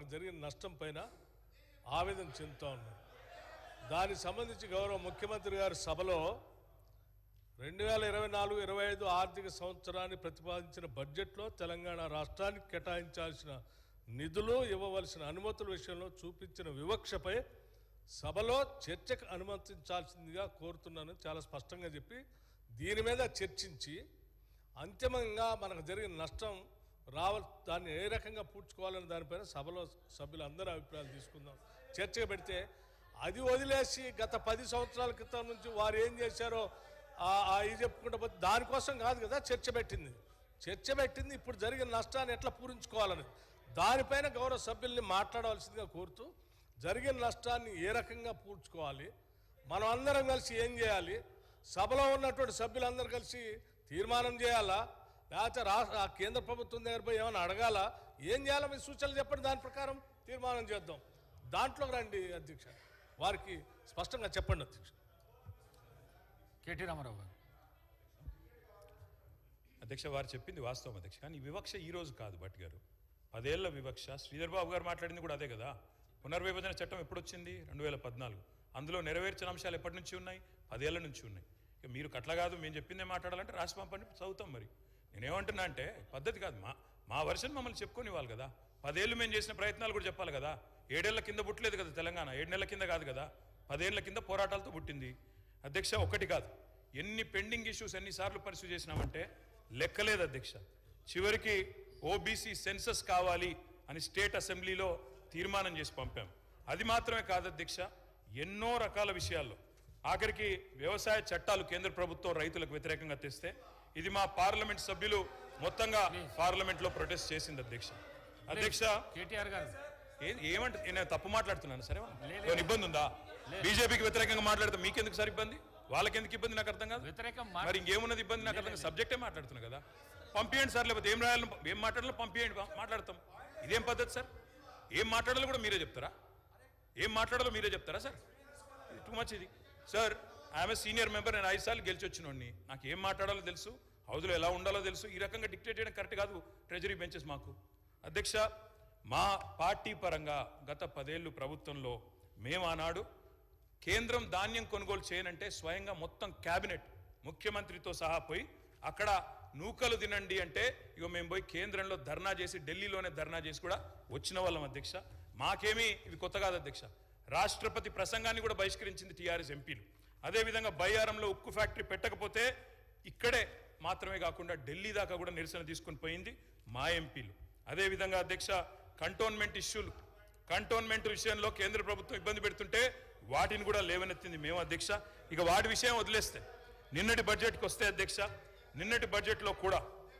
మనకు జరిగిన నష్టం పైన ఆవేదన చెందుతూ ఉన్నారు. దానికి సంబంధించి గౌరవ ముఖ్యమంత్రి గారి సభలో 2024-25 ఆర్థిక సంవత్సరాన్ని ప్రతిపాదించిన బడ్జెట్లో తెలంగాణ రాష్ట్రానికి కేటాయించాల్సిన నిధులు, ఇవ్వవలసిన అనుమతుల విషయంలో చూపించిన వివక్షపై సభలో చర్చకు అనుమతించాల్సిందిగా కోరుతున్నానని చాలా స్పష్టంగా చెప్పి దీని మీద చర్చించి అంతిమంగా మనకు జరిగిన నష్టం దాన్ని ఏ రకంగా పూడ్చుకోవాలని దానిపైన సభలో సభ్యులు అందరూ అభిప్రాయాలు తీసుకుందాం, చర్చగా పెడితే అది వదిలేసి గత 10 సంవత్సరాల క్రితం నుంచి వారు ఏం చేశారో ఇది చెప్పుకుంటూ పోతే దానికోసం కాదు కదా చర్చ పెట్టింది ఇప్పుడు జరిగిన నష్టాన్ని ఎట్లా పూరించుకోవాలని దానిపైన గౌరవ సభ్యుల్ని మాట్లాడవలసిందిగా కోరుతూ జరిగిన నష్టాన్ని ఏ రకంగా పూడ్చుకోవాలి, మనం అందరం కలిసి ఏం చేయాలి, సభలో ఉన్నటువంటి సభ్యులందరూ కలిసి తీర్మానం చేయాలా, లేకపోతే కేంద్ర ప్రభుత్వం దగ్గర పోయి ఏమైనా అడగాలా, ఏం చేయాలో మీ సూచనలు చెప్పండి, దాని ప్రకారం తీర్మానం చేద్దాం. దాంట్లోకి రండి అధ్యక్ష, వారికి స్పష్టంగా చెప్పండి అధ్యక్ష. కేటీ రామారావు గారు. అధ్యక్ష, వారు చెప్పింది వాస్తవం అధ్యక్ష, కానీ ఈ వివక్ష ఈ రోజు కాదు. భట్ గారు 10 ఏళ్ల వివక్ష, శ్రీధర్ బాబు గారు మాట్లాడింది కూడా అదే కదా. పునర్విభజన చట్టం ఎప్పుడు వచ్చింది? 2014. అందులో నెరవేర్చిన అంశాలు ఎప్పటి నుంచి ఉన్నాయి? 10 ఏళ్ల నుంచి ఉన్నాయి. ఇక మీరు కట్ల కాదు, మేము చెప్పిందే మాట్లాడాలంటే రాసి పంపండి, చదువుతాం. మరి నేనేమంటున్నా అంటే పద్ధతి కాదు, మా వర్షన్ మమ్మల్ని చెప్పుకొని ఇవ్వాలి కదా. 10 ఏళ్ళు మేము చేసిన ప్రయత్నాలు కూడా చెప్పాలి కదా. 7 ఏళ్ల కింద పుట్టలేదు కదా తెలంగాణ, 7 నెలల కింద కాదు కదా, 10 ఏళ్ల కింద పోరాటాలతో పుట్టింది. అధ్యక్ష, ఒకటి కాదు, ఎన్ని పెండింగ్ ఇష్యూస్ ఎన్నిసార్లు పరిశీలి చేసినామంటే లెక్కలేదు అధ్యక్ష. చివరికి ఓబీసీ సెన్సస్ కావాలి అని స్టేట్ అసెంబ్లీలో తీర్మానం చేసి పంపాం. అది మాత్రమే కాదు అధ్యక్ష, ఎన్నో రకాల విషయాల్లో ఆఖరికి వ్యవసాయ చట్టాలు కేంద్ర ప్రభుత్వం రైతులకు వ్యతిరేకంగా తెస్తే ఇది మా పార్లమెంట్ సభ్యులు మొత్తంగా పార్లమెంట్లో ప్రొటెస్ట్ చేసింది అధ్యక్ష. కేటీఆర్ గారు ఏమంటే నేను తప్పు మాట్లాడుతున్నాను సరే, ఇబ్బంది ఉందా? బీజేపీకి వ్యతిరేకంగా మాట్లాడితే మీకెందుకు సార్ ఇబ్బంది, వాళ్ళకెందుకు ఇబ్బంది నాకు అర్థం కాదు. మరి ఇంకేమున్నది ఇబ్బంది నాకు అర్థం, సబ్జెక్టే మాట్లాడుతున్నా కదా. పంపించండి సార్, లేకపోతే ఏం రాయాలి, ఏం మాట్లాడాలో పంపించండి, మాట్లాడతాం. ఇదేం పద్ధతి సార్? ఏం మాట్లాడాలో కూడా మీరే చెప్తారా? ఏం మాట్లాడాలో మీరే చెప్తారా సార్? టూ మచ్ ఇది సార్. ఐఎమ్ సీనియర్ మెంబర్, నేను 5 సార్లు గెలిచి వచ్చినోడిని, నాకు ఏం మాట్లాడాలో తెలుసు, హౌస్లో ఎలా ఉండాలో తెలుసు. ఈ రకంగా డిక్టేట్ చేయడం కరెక్ట్ కాదు ట్రెజరీ బెంచెస్ మాకు. అధ్యక్ష, మా పార్టీ పరంగా గత 10 ఏళ్ళు ప్రభుత్వంలో మేము ఆనాడు కేంద్రం ధాన్యం కొనుగోలు చేయనంటే స్వయంగా మొత్తం క్యాబినెట్ ముఖ్యమంత్రితో సహా పోయి అక్కడ నూకలు తినండి అంటే ఇక మేము పోయి కేంద్రంలో ధర్నా చేసి, ఢిల్లీలోనే ధర్నా చేసి కూడా వచ్చిన వాళ్ళం అధ్యక్ష. మాకేమీ ఇవి కొత్త కాదు అధ్యక్ష. రాష్ట్రపతి ప్రసంగాన్ని కూడా బహిష్కరించింది టీఆర్ఎస్ ఎంపీలు. అదేవిధంగా బయ్యారంలో ఉక్కు ఫ్యాక్టరీ పెట్టకపోతే ఇక్కడే మాత్రమే కాకుండా ఢిల్లీ దాకా కూడా నిరసన తీసుకొని పోయింది మా ఎంపీలు. అదేవిధంగా అధ్యక్ష, కంటోన్మెంట్ విషయంలో కేంద్ర ప్రభుత్వం ఇబ్బంది పెడుతుంటే వాటిని కూడా లేవనెత్తింది మేము అధ్యక్ష. ఇక వాటి విషయం వదిలేస్తే నిన్నటి బడ్జెట్కి వస్తే అధ్యక్ష, నిన్నటి బడ్జెట్లో కూడా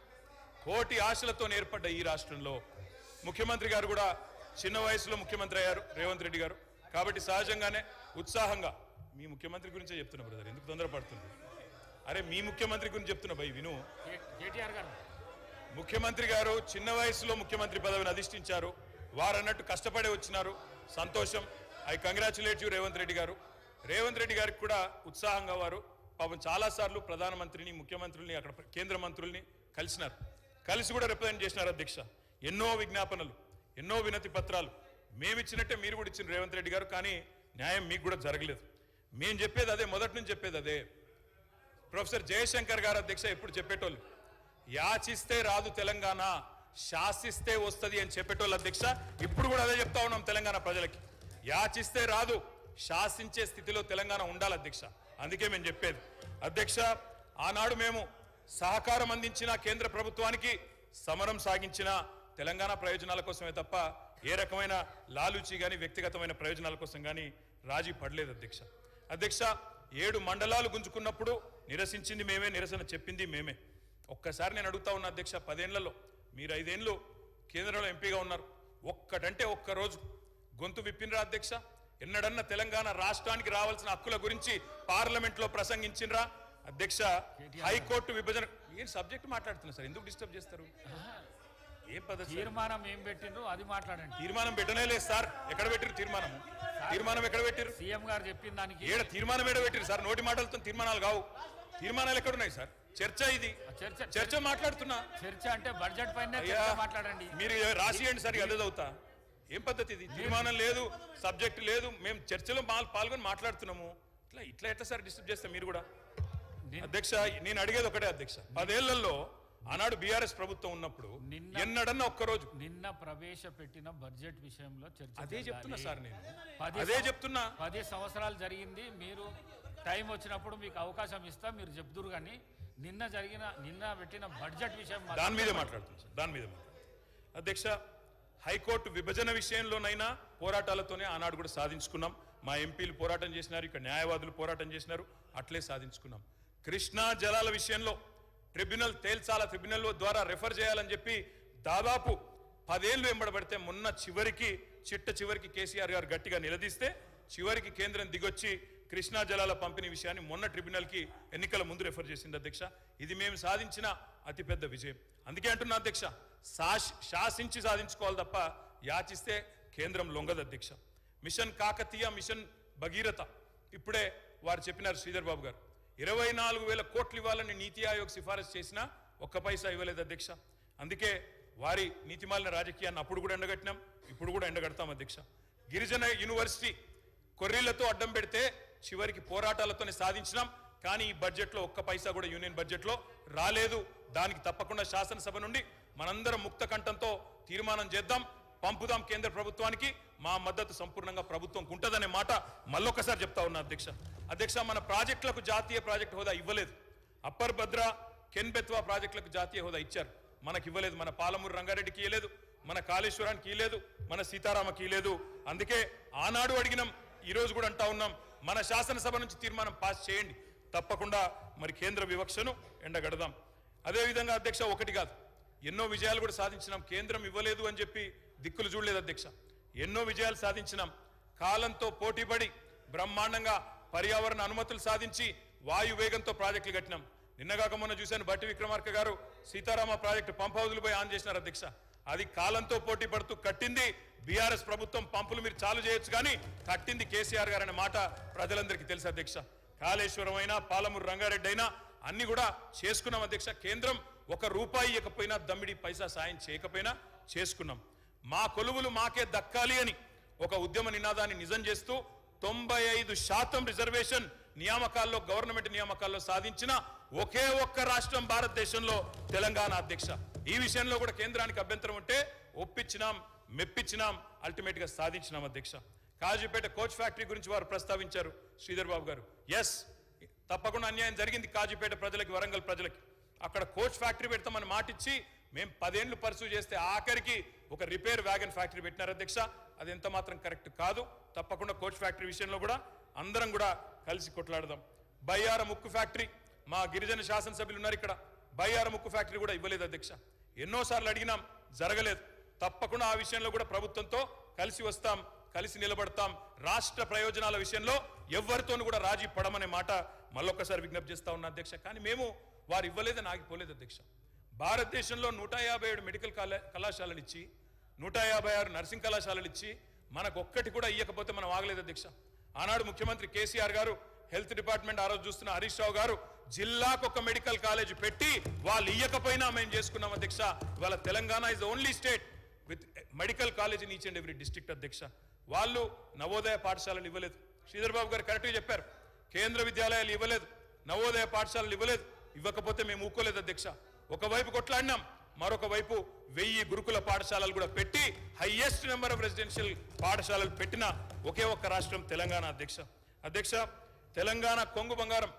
కోటి ఆశలతో ఏర్పడ్డ ఈ రాష్ట్రంలో ముఖ్యమంత్రి గారు కూడా చిన్న వయసులో ముఖ్యమంత్రి అయ్యారు రేవంత్ రెడ్డి గారు. కాబట్టి సహజంగానే ఉత్సాహంగా మీ ముఖ్యమంత్రి గురించే చెప్తున్నా బ్రదర్, ఎందుకు తొందరపడుతుంది? అరే మీ ముఖ్యమంత్రి గురించి చెప్తున్నా భయ్, విను. కేటీఆర్ గారు ముఖ్యమంత్రి గారు చిన్న వయసులో ముఖ్యమంత్రి పదవిని అధిష్ఠించారు. వారు అన్నట్టు కష్టపడే వచ్చినారు, సంతోషం. I congratulate you Revanth Reddy గారు. రేవంత్ రెడ్డి గారికి కూడా ఉత్సాహంగా వారు పాపం చాలాసార్లు ప్రధానమంత్రిని, ముఖ్యమంత్రుల్ని, అక్కడ కేంద్ర మంత్రుల్ని కలిసినారు, కలిసి కూడా రిప్రజెంట్ చేసినారు అధ్యక్ష. ఎన్నో విజ్ఞాపనలు, ఎన్నో వినతి పత్రాలు మేమిచ్చినట్టే మీరు కూడా ఇచ్చిన రేవంత్ రెడ్డి గారు, కానీ న్యాయం మీకు కూడా జరగలేదు. మేము చెప్పేది అదే, మొదటి నుంచి చెప్పేది అదే. ప్రొఫెసర్ జయశంకర్ గారు అధ్యక్ష ఎప్పుడు చెప్పేటోళ్ళు, యాచిస్తే రాదు తెలంగాణ, శాసిస్తే వస్తుంది అని చెప్పేటోళ్ళు అధ్యక్ష. ఇప్పుడు కూడా అదే చెప్తా ఉన్నాం తెలంగాణ ప్రజలకి, యాచిస్తే రాదు, శాసించే స్థితిలో తెలంగాణ ఉండాలి అధ్యక్ష. అందుకే మేము చెప్పేది అధ్యక్ష, ఆనాడు మేము సహకారం అందించిన కేంద్ర ప్రభుత్వానికి, సమరం సాగించిన తెలంగాణ ప్రయోజనాల కోసమే తప్ప ఏ రకమైన లాలూచి కానీ వ్యక్తిగతమైన ప్రయోజనాల కోసం కానీ రాజీ పడలేదు అధ్యక్ష. అధ్యక్ష, 7 మండలాలు గుంజుకున్నప్పుడు నిరసించింది మేమే, నిరసన చెప్పింది మేమే. ఒక్కసారి నేను అడుగుతా ఉన్నా అధ్యక్ష, 10 ఏళ్లలో మీరు 5 ఏళ్ళు కేంద్రంలో ఎంపీగా ఉన్నారు, ఒక్కటంటే ఒక్కరోజు గొంతు విప్పినరా అధ్యక్ష? ఎన్నడన్నా తెలంగాణ రాష్ట్రానికి రావాల్సిన హక్కుల గురించి పార్లమెంట్లో ప్రసంగించినరా అధ్యక్ష? హైకోర్టు విభజన ఏం సబ్జెక్ట్ మాట్లాడుతున్నా సార్, ఎందుకు డిస్టర్బ్ చేస్తారు? ఏం పద్ధతి? తీర్మానం ఏం పెట్టిండ్రు అది మాట్లాడండి. తీర్మానం పెట్టనే లేదు సార్. ఎక్కడ పెట్టిరు తీర్మానం? తీర్మానం ఎక్కడ పెట్టిరు? సీఎం గారు చెప్పిన దానికి ఏడ తీర్మానం ఏడ పెట్టిరు సార్? నోటి మాటలతో తీర్మానాలు కావు. తీర్మానాలు ఎక్కడున్నాయి సార్? చర్చ ఇది, చర్చ మాట్లాడుతున్నా. చర్చ అంటే బడ్జెట్ పైన మాట్లాడండి. మీరు రాసియండి సార్, అదే చదువుతా. ఏం పద్ధతి ఇది? తీర్మానం లేదు, సబ్జెక్ట్ లేదు, మేము చర్చలో పాల్గొని మాట్లాడుతున్నాము. ఇట్లా ఎట్లా సార్ డిస్టర్బ్ చేస్తాం మీరు కూడా? అధ్యక్ష, నేను అడిగేది ఒకటే అధ్యక్ష, 10 ఏళ్లలో ఆనాడు బీఆర్ఎస్ ప్రభుత్వం ఉన్నప్పుడు ఎన్నడన్నా ఒక్కరోజు నిన్న ప్రవేశపెట్టిన బడ్జెట్ విషయంలో చర్చ అదే చెప్తున్నా సార్, నేను 10 అదే చెప్తున్నా. 10 సంవత్సరాలు జరిగింది. మీరు టైం వచ్చినప్పుడు మీకు అవకాశం ఇస్తా, మీరు చెప్తురు. కానీ నిన్న పెట్టిన బడ్జెట్ విషయం దాని మీదే మాట్లాడుతుంది సార్, దాని మీద అధ్యక్ష. హైకోర్టు విభజన విషయంలోనైనా పోరాటాలతోనే ఆనాడు కూడా సాధించుకున్నాం. మా ఎంపీలు పోరాటం చేసినారు, ఇక్కడ న్యాయవాదులు పోరాటం చేసినారు, అట్లే సాధించుకున్నాం. కృష్ణా జలాల విషయంలో ట్రిబ్యునల్ తేల్చాల, ట్రిబ్యునల్ ద్వారా రెఫర్ చేయాలని చెప్పి దాదాపు 10 ఏళ్లు వెంబడబడితే మొన్న చివరికి కేసీఆర్ గారు గట్టిగా నిలదీస్తే చివరికి కేంద్రం దిగొచ్చి కృష్ణా జలాల పంపిణీ విషయాన్ని మొన్న ట్రిబ్యునల్కి ఎన్నికల ముందు రెఫర్ చేసింది అధ్యక్ష. ఇది మేము సాధించిన అతిపెద్ద విజయం. అందుకే అంటున్నా అధ్యక్ష, శాసించి సాధించుకోవాలి తప్ప యాచిస్తే కేంద్రం లొంగదు అధ్యక్ష. మిషన్ కాకతీయ, మిషన్ భగీరథ ఇప్పుడే వారు చెప్పినారు శ్రీధర్ బాబు గారు, 24,000 కోట్లు ఇవ్వాలని నీతి ఆయోగ్ సిఫారసు చేసినా ఒక్క పైసా ఇవ్వలేదు అధ్యక్ష. అందుకే వారి నీతిమాలిన రాజకీయాన్ని అప్పుడు కూడా ఎండగట్టినాం, ఇప్పుడు కూడా ఎండగడతాం అధ్యక్ష. గిరిజన యూనివర్సిటీ కొర్రీలతో అడ్డం పెడితే చివరికి పోరాటాలతోనే సాధించినాం. కానీ ఈ బడ్జెట్లో ఒక్క పైసా కూడా యూనియన్ బడ్జెట్లో రాలేదు. దానికి తప్పకుండా శాసనసభ నుండి మనందరం ముక్త కంఠంతో తీర్మానం చేద్దాం, పంపుదాం కేంద్ర ప్రభుత్వానికి. మా మద్దతు సంపూర్ణంగా ప్రభుత్వంకు ఉంటుందనే మాట మళ్ళొక్కసారి చెప్తా ఉన్నా అధ్యక్ష. మన ప్రాజెక్టులకు జాతీయ ప్రాజెక్టు హోదా ఇవ్వలేదు. అప్పర్ భద్ర, కెన్ బెత్వా ప్రాజెక్టులకు జాతీయ హోదా ఇచ్చారు, మనకి ఇవ్వలేదు. మన పాలమూరు రంగారెడ్డికి ఇవ్వలేదు, మన కాళేశ్వరానికి ఇవ్వలేదు, మన సీతారామకి ఇవ్వలేదు. అందుకే ఆనాడు అడిగినాం, ఈరోజు కూడా అంటా ఉన్నాం, మన శాసనసభ నుంచి తీర్మానం పాస్ చేయండి, తప్పకుండా మరి కేంద్ర వివక్షను ఎండగడదాం. అదేవిధంగా అధ్యక్ష, ఒకటి కాదు ఎన్నో విజయాలు కూడా సాధించినాం. కేంద్రం ఇవ్వలేదు అని చెప్పి దిక్కులు చూడలేదు అధ్యక్ష, ఎన్నో విజయాలు సాధించినాం. కాలంతో పోటీపడి బ్రహ్మాండంగా పర్యావరణ అనుమతులు సాధించి వాయు వేగంతో ప్రాజెక్టులు కట్టినాం. నిన్నగాక మొన్న చూశాను, బట్టి విక్రమార్క గారు సీతారామ ప్రాజెక్టు పంప్ హౌజులు పోయి ఆన్ చేసినారు అధ్యక్ష. అది కాలంతో పోటీ పడుతూ కట్టింది బీఆర్ఎస్ ప్రభుత్వం. పంపులు మీరు చాలు చేయొచ్చు కానీ కట్టింది కేసీఆర్ గారు అనే మాట ప్రజలందరికీ తెలుసు అధ్యక్ష. కాళేశ్వరం అయినా, పాలమూరు రంగారెడ్డి అయినా అన్ని కూడా చేసుకున్నాం అధ్యక్ష. కేంద్రం ₹1 ఇవ్వకపోయినా, దమ్మిడి పైసా సాయం చేయకపోయినా చేసుకున్నాం. మా కొలువులు మాకే దక్కాలి అని ఒక ఉద్యమ నినాదాన్ని నిజం చేస్తూ 95% రిజర్వేషన్ నియామకాల్లో, గవర్నమెంట్ నియామకాల్లో సాధించిన ఒకే ఒక్క రాష్ట్రం భారతదేశంలో తెలంగాణ అధ్యక్ష. ఈ విషయంలో కూడా కేంద్రానికి అభ్యంతరం ఉంటే ఒప్పించినాం, మెప్పించినాం, అల్టిమేట్ గా సాధించినాం అధ్యక్ష. కాజీపేట కోచ్ ఫ్యాక్టరీ గురించి వారు ప్రస్తావించారు శ్రీధర్ బాబు గారు. ఎస్, తప్పకుండా అన్యాయం జరిగింది కాజీపేట ప్రజలకి, వరంగల్ ప్రజలకి. అక్కడ కోచ్ ఫ్యాక్టరీ పెడతామని మాటిచ్చి మేము 10 ఏళ్లు పర్సూ చేస్తే ఆఖరికి ఒక రిపేర్ వ్యాగన్ ఫ్యాక్టరీ పెట్టినారు అధ్యక్ష. అది ఎంత మాత్రం కరెక్ట్ కాదు. తప్పకుండా కోచ్ ఫ్యాక్టరీ విషయంలో కూడా అందరం కూడా కలిసి కొట్లాడదాం. బయ్యార ముక్కు ఫ్యాక్టరీ, మా గిరిజన శాసనసభ్యులు ఉన్నారు ఇక్కడ, బయ్యార ముక్కు ఫ్యాక్టరీ కూడా ఇవ్వలేదు అధ్యక్ష. ఎన్నోసార్లు అడిగినాం, జరగలేదు. తప్పకుండా ఆ విషయంలో కూడా ప్రభుత్వంతో కలిసి వస్తాం, కలిసి నిలబడతాం. రాష్ట్ర ప్రయోజనాల విషయంలో ఎవరితోనూ కూడా రాజీ పడమనే మాట మళ్ళొక్కసారి విజ్ఞప్తి చేస్తా ఉన్నా అధ్యక్ష. కానీ మేము వారు ఇవ్వలేదని ఆగిపోలేదు అధ్యక్ష. భారతదేశంలో 157 మెడికల్ కళాశాలలు ఇచ్చి, 156 నర్సింగ్ కళాశాలలు ఇచ్చి మనకు ఒక్కటి కూడా ఇవ్వకపోతే మనం ఆగలేదు అధ్యక్ష. ఆనాడు ముఖ్యమంత్రి కేసీఆర్ గారు, హెల్త్ డిపార్ట్మెంట్ ఆ రోజు చూస్తున్న హరీష్ రావు గారు జిల్లాకు ఒక మెడికల్ కాలేజ్ పెట్టి వాళ్ళు ఇవ్వకపోయినా మేము చేసుకున్నాం అధ్యక్ష. ఇవాళ Telangana is the only state with medical college in each and every district అధ్యక్ష. వాళ్ళు నవోదయ పాఠశాలలు ఇవ్వలేదు. శ్రీధర్ బాబు గారు కరెక్ట్గా చెప్పారు, కేంద్ర విద్యాలయాలు ఇవ్వలేదు, నవోదయ పాఠశాలలు ఇవ్వలేదు. ఇవ్వకపోతే మేము ఊకోలేదు అధ్యక్ష. ఒకవైపు కొట్లాడినాం, మరొక వైపు 1000 గురుకుల పాఠశాలలు కూడా పెట్టి హైయెస్ట్ నెంబర్ ఆఫ్ రెసిడెన్షియల్ పాఠశాలలు పెట్టిన ఒకే ఒక్క రాష్ట్రం తెలంగాణ అధ్యక్ష. తెలంగాణ కొంగు బంగారం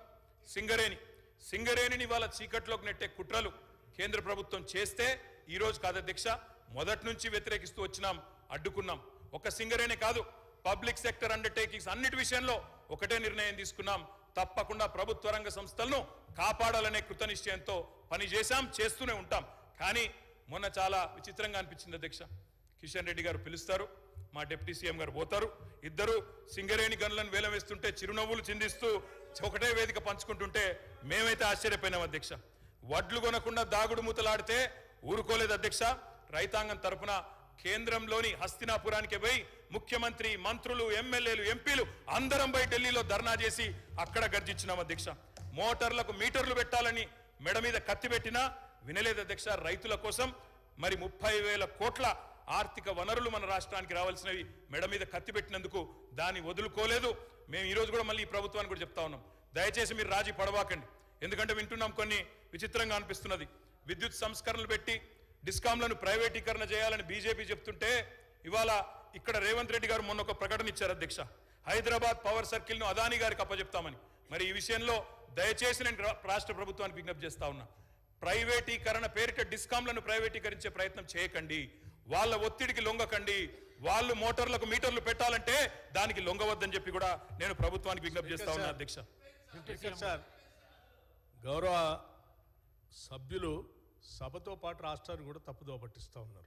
సింగరేణిని వాళ్ళ చీకట్లోకి నెట్టే కుట్రలు కేంద్ర ప్రభుత్వం చేస్తే ఈ రోజు కాదు అధ్యక్ష, మొదటి నుంచి వ్యతిరేకిస్తూ వచ్చినాం, అడ్డుకున్నాం. ఒక సింగరేణి కాదు, పబ్లిక్ సెక్టర్ అండర్టేకింగ్స్ అన్నిటి విషయంలో ఒకటే నిర్ణయం తీసుకున్నాం, తప్పకుండా ప్రభుత్వ రంగ సంస్థలను కాపాడాలనే కృతనిశ్చయంతో పనిచేశాం, చేస్తూనే ఉంటాం. కానీ మొన్న చాలా విచిత్రంగా అనిపించింది అధ్యక్ష. కిషన్ రెడ్డి గారు పిలుస్తారు, మా డిప్యూటీ సీఎం గారు పోతారు, ఇద్దరు సింగరేణి గనులను వేలం వేస్తుంటే చిరునవ్వులు చిందిస్తూ ఒకటే వేదిక పంచుకుంటుంటే మేమైతే ఆశ్చర్యపోయినాం అధ్యక్ష. వడ్లు కొనకుండా దాగుడు మూతలాడితే ఊరుకోలేదు అధ్యక్ష. రైతాంగం తరపున కేంద్రంలోని హస్తినాపురానికి పోయి ముఖ్యమంత్రి, మంత్రులు, ఎమ్మెల్యేలు, ఎంపీలు అందరం పోయి ఢిల్లీలో ధర్నా చేసి అక్కడ గర్జించినాం అధ్యక్ష. మోటార్లకు మీటర్లు పెట్టాలని మెడ మీద కత్తి పెట్టినా వినలేదు అధ్యక్ష. రైతుల కోసం మరి 30,000 కోట్ల ఆర్థిక వనరులు మన రాష్ట్రానికి రావాల్సినవి మెడ మీద కత్తి పెట్టినందుకు దాన్ని వదులుకోలేదు. మేము ఈ రోజు కూడా మళ్ళీ ఈ ప్రభుత్వానికి కూడా చెప్తా ఉన్నాం, దయచేసి మీరు రాజీ పడవాకండి. ఎందుకంటే వింటున్నాం కొన్ని విచిత్రంగా అనిపిస్తున్నది. విద్యుత్ సంస్కరణలు పెట్టి డిస్కాంలను ప్రైవేటీకరణ చేయాలని బీజేపీ చెప్తుంటే ఇవాళ ఇక్కడ రేవంత్ రెడ్డి గారు మొన్న ఒక ప్రకటన ఇచ్చారు అధ్యక్ష, హైదరాబాద్ పవర్ సర్కిల్ను అదానీ గారికి అప్పచెప్తామని. మరి ఈ విషయంలో దయచేసి నేను రాష్ట్ర ప్రభుత్వానికి విజ్ఞప్తి చేస్తా ఉన్నా, ప్రైవేటీకరణ పేరిట డిస్కాంలను ప్రైవేటీకరించే ప్రయత్నం చేయకండి, వాళ్ళ ఒత్తిడికి లొంగకండి. వాళ్ళు మోటార్లకు మీటర్లు పెట్టాలంటే దానికి లొంగవద్దని చెప్పి కూడా నేను ప్రభుత్వానికి విజ్ఞప్తి చేస్తా ఉన్నా అధ్యక్ష. సార్, గౌరవ సభ్యులు సభతో పాటు రాష్ట్రాన్ని కూడా తప్పుదోవ పట్టిస్తూ ఉన్నారు.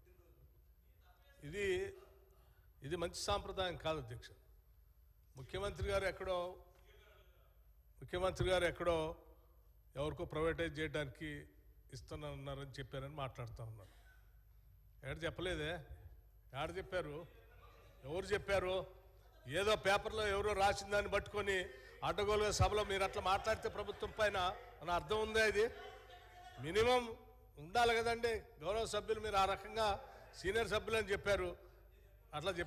ఇది మంచి సాంప్రదాయం కాదు అధ్యక్ష. ముఖ్యమంత్రి గారు ఎక్కడో ఎవరికో ప్రైవేటైజ్ చేయడానికి ఇస్తున్నారని చెప్పారని మాట్లాడుతూ ఉన్నారు. ఎక్కడ చెప్పలేదే, ఎక్కడ చెప్పారు, ఎవరు చెప్పారు? ఏదో పేపర్లో ఎవరో రాసిన దాన్ని పట్టుకొని అడ్డగోలుగా సభలో మీరు అట్లా మాట్లాడితే ప్రభుత్వం పైన మన అర్థం ఉందా? ఇది మినిమం ఉండాలి కదండి. గౌరవ సభ్యులు మీరు ఆ రకంగా సీనియర్ సభ్యులు అని చెప్పారు, అట్లా